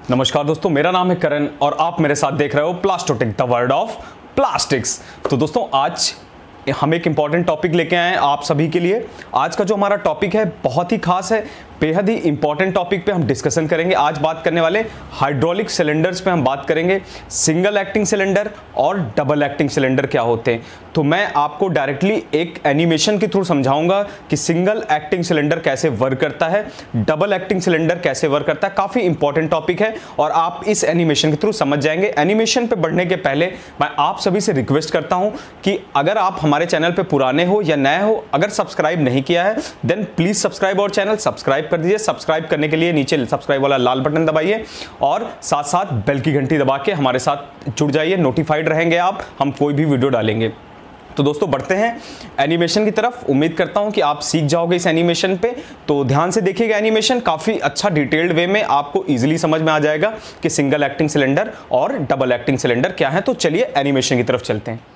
नमस्कार दोस्तों, मेरा नाम है करण और आप मेरे साथ देख रहे हो Plastotech the world of plastics. तो दोस्तों आज हम एक इंपॉर्टेंट टॉपिक लेके आए हैं आप सभी के लिए। आज का जो हमारा टॉपिक है बहुत ही खास है, बेहद ही इंपॉर्टेंट टॉपिक पे हम डिस्कशन करेंगे। आज बात करने वाले हाइड्रोलिक सिलेंडर्स पे हम बात करेंगे। सिंगल एक्टिंग सिलेंडर और डबल एक्टिंग सिलेंडर क्या होते हैं, तो मैं आपको डायरेक्टली एक एनिमेशन के थ्रू समझाऊंगा कि सिंगल एक्टिंग सिलेंडर कैसे वर्क करता है, डबल एक्टिंग सिलेंडर कैसे वर्क करता है। काफ़ी इंपॉर्टेंट टॉपिक है और आप इस एनिमेशन के थ्रू समझ जाएंगे। एनिमेशन पे बढ़ने के पहले मैं आप सभी से रिक्वेस्ट करता हूं कि अगर आप हमारे चैनल पे पुराने हो या नए हो, अगर सब्सक्राइब नहीं किया है देन प्लीज सब्सक्राइब और चैनल सब्सक्राइब कर दीजिए। सब्सक्राइब करने के लिए नीचे सब्सक्राइब वाला लाल बटन दबाइए और साथ साथ बेल की घंटी दबा के हमारे साथ जुड़ जाइए, नोटिफाइड रहेंगे आप हम कोई भी वीडियो डालेंगे। तो दोस्तों बढ़ते हैं एनिमेशन की तरफ। उम्मीद करता हूं कि आप सीख जाओगे इस एनिमेशन पे, तो ध्यान से देखिएगा। एनिमेशन काफ़ी अच्छा डिटेल्ड वे में आपको इजीली समझ में आ जाएगा कि सिंगल एक्टिंग सिलेंडर और डबल एक्टिंग सिलेंडर क्या है। तो चलिए एनिमेशन की तरफ चलते हैं।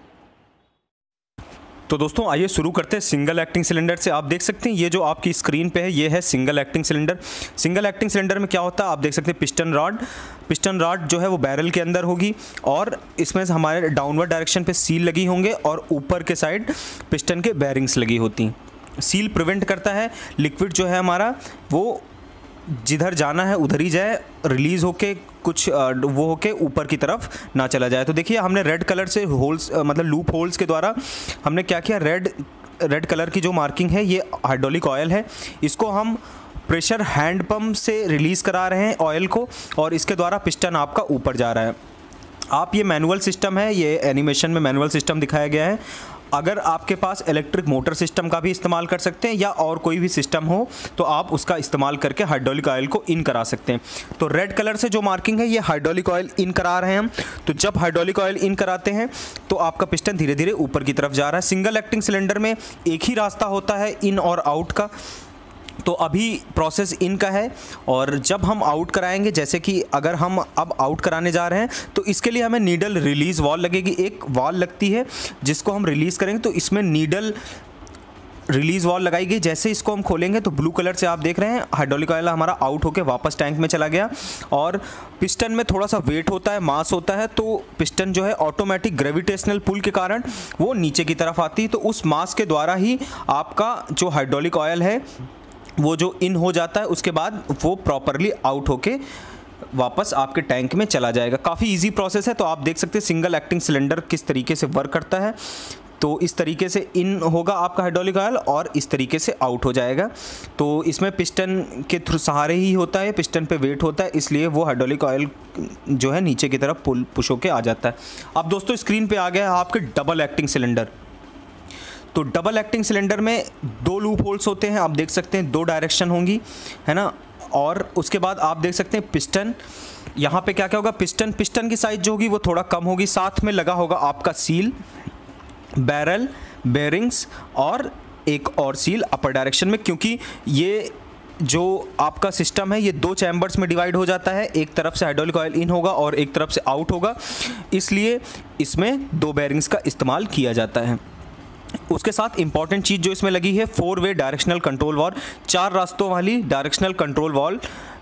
तो दोस्तों आइए शुरू करते हैं सिंगल एक्टिंग सिलेंडर से। आप देख सकते हैं ये जो आपकी स्क्रीन पे है ये है single acting cylinder. Single acting cylinder में क्या होता है आप देख सकते हैं, पिस्टन रॉड जो है वो बैरल के अंदर होगी और इसमें हमारे डाउनवर्ड डायरेक्शन पे सील लगी होंगे और ऊपर के साइड पिस्टन के बेरिंग्स लगी होती हैं। सील प्रिवेंट करता है लिक्विड जो है हमारा वो जिधर जाना है उधर ही जाए, रिलीज होके कुछ वो होके ऊपर की तरफ ना चला जाए। तो देखिए हमने रेड कलर से होल्स मतलब लूप होल्स के द्वारा हमने क्या किया, रेड कलर की जो मार्किंग है ये हाइड्रोलिक ऑयल है। इसको हम प्रेशर हैंड पंप से रिलीज़ करा रहे हैं ऑयल को और इसके द्वारा पिस्टन आपका ऊपर जा रहा है। आप ये मैनुअल सिस्टम है, ये एनिमेशन में मैनुअल सिस्टम दिखाया गया है। अगर आपके पास इलेक्ट्रिक मोटर सिस्टम का भी इस्तेमाल कर सकते हैं या और कोई भी सिस्टम हो तो आप उसका इस्तेमाल करके हाइड्रोलिक ऑयल को इन करा सकते हैं। तो रेड कलर से जो मार्किंग है ये हाइड्रोलिक ऑयल इन करा रहे हैं हम। तो जब हाइड्रोलिक ऑयल इन कराते हैं तो आपका पिस्टन धीरे धीरे ऊपर की तरफ जा रहा है। सिंगल एक्टिंग सिलेंडर में एक ही रास्ता होता है इन और आउट का। तो अभी प्रोसेस इन का है और जब हम आउट कराएंगे, जैसे कि अगर हम अब आउट कराने जा रहे हैं तो इसके लिए हमें नीडल रिलीज़ वॉल लगेगी। एक वॉल लगती है जिसको हम रिलीज़ करेंगे तो इसमें नीडल रिलीज़ वॉल लगाई गई। जैसे इसको हम खोलेंगे तो ब्लू कलर से आप देख रहे हैं हाइड्रोलिक ऑयल हमारा आउट होकर वापस टैंक में चला गया। और पिस्टन में थोड़ा सा वेट होता है, मास होता है, तो पिस्टन जो है ऑटोमेटिक ग्रेविटेशनल पुल के कारण वो नीचे की तरफ आती है। तो उस मास के द्वारा ही आपका जो हाइड्रोलिक ऑयल है वो जो इन हो जाता है, उसके बाद वो प्रॉपरली आउट होके वापस आपके टैंक में चला जाएगा। काफ़ी इजी प्रोसेस है। तो आप देख सकते हैं सिंगल एक्टिंग सिलेंडर किस तरीके से वर्क करता है। तो इस तरीके से इन होगा आपका हाइड्रोलिक ऑयल और इस तरीके से आउट हो जाएगा। तो इसमें पिस्टन के थ्रू सहारे ही होता है, पिस्टन पे वेट होता है, इसलिए वो हाइड्रोलिक ऑयल जो है नीचे की तरफ पुश होके आ जाता है। अब दोस्तों स्क्रीन पे आ गया है आपके डबल एक्टिंग सिलेंडर। तो डबल एक्टिंग सिलेंडर में दो लूप होल्स होते हैं, आप देख सकते हैं, दो डायरेक्शन होंगी, है ना। और उसके बाद आप देख सकते हैं पिस्टन, यहाँ पे क्या क्या होगा, पिस्टन की साइज जो होगी वो थोड़ा कम होगी। साथ में लगा होगा आपका सील, बैरल, बेरिंग्स और एक और सील अपर डायरेक्शन में, क्योंकि ये जो आपका सिस्टम है ये दो चैम्बर्स में डिवाइड हो जाता है। एक तरफ से हाइड्रोलिक ऑयल इन होगा और एक तरफ से आउट होगा, इसलिए इसमें दो बेरिंग्स का इस्तेमाल किया जाता है। उसके साथ इंपॉर्टेंट चीज़ जो इसमें लगी है 4 वे डायरेक्शनल कंट्रोल वॉल्व, 4 रास्तों वाली डायरेक्शनल कंट्रोल वॉल्व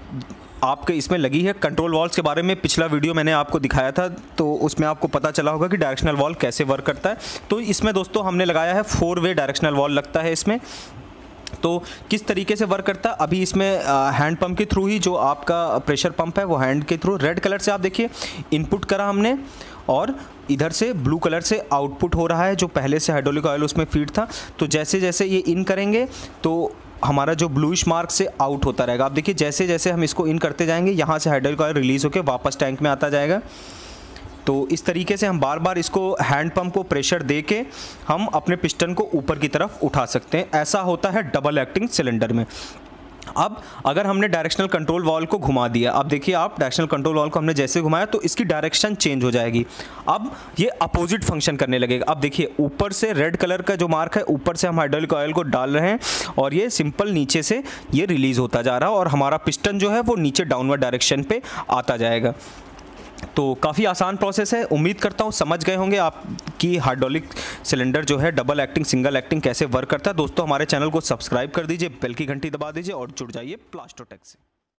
आपके इसमें लगी है। कंट्रोल वॉल्व्स के बारे में पिछला वीडियो मैंने आपको दिखाया था, तो उसमें आपको पता चला होगा कि डायरेक्शनल वॉल्व कैसे वर्क करता है। तो इसमें दोस्तों हमने लगाया है 4 वे डायरेक्शनल वॉल्व लगता है इसमें। तो किस तरीके से वर्क करता है, अभी इसमें हैंड पंप के थ्रू ही जो आपका प्रेशर पंप है वो हैंड के थ्रू, रेड कलर से आप देखिए इनपुट करा हमने और इधर से ब्लू कलर से आउटपुट हो रहा है, जो पहले से हाइड्रोलिक ऑयल उसमें फीड था। तो जैसे जैसे ये इन करेंगे तो हमारा जो ब्लूइश मार्क से आउट होता रहेगा। आप देखिए जैसे जैसे हम इसको इन करते जाएंगे यहाँ से हाइड्रोलिक ऑयल रिलीज़ होकर वापस टैंक में आता जाएगा। तो इस तरीके से हम बार बार इसको हैंड पंप को प्रेशर दे के हम अपने पिस्टन को ऊपर की तरफ उठा सकते हैं। ऐसा होता है डबल एक्टिंग सिलेंडर में। अब अगर हमने डायरेक्शनल कंट्रोल वॉल्व को घुमा दिया, अब देखिए आप डायरेक्शनल कंट्रोल वॉल्व को हमने जैसे घुमाया तो इसकी डायरेक्शन चेंज हो जाएगी। अब ये अपोजिट फंक्शन करने लगेगा। अब देखिए ऊपर से रेड कलर का जो मार्क है, ऊपर से हम हाइड्रोलिक ऑयल को डाल रहे हैं और ये सिंपल नीचे से ये रिलीज़ होता जा रहा है और हमारा पिस्टन जो है वो नीचे डाउनवर्ड डायरेक्शन पे आता जाएगा। तो काफ़ी आसान प्रोसेस है। उम्मीद करता हूँ समझ गए होंगे आप कि हाइड्रोलिक सिलेंडर जो है डबल एक्टिंग सिंगल एक्टिंग कैसे वर्क करता है। दोस्तों हमारे चैनल को सब्सक्राइब कर दीजिए, बेल की घंटी दबा दीजिए और जुड़ जाइए प्लास्टोटेक से।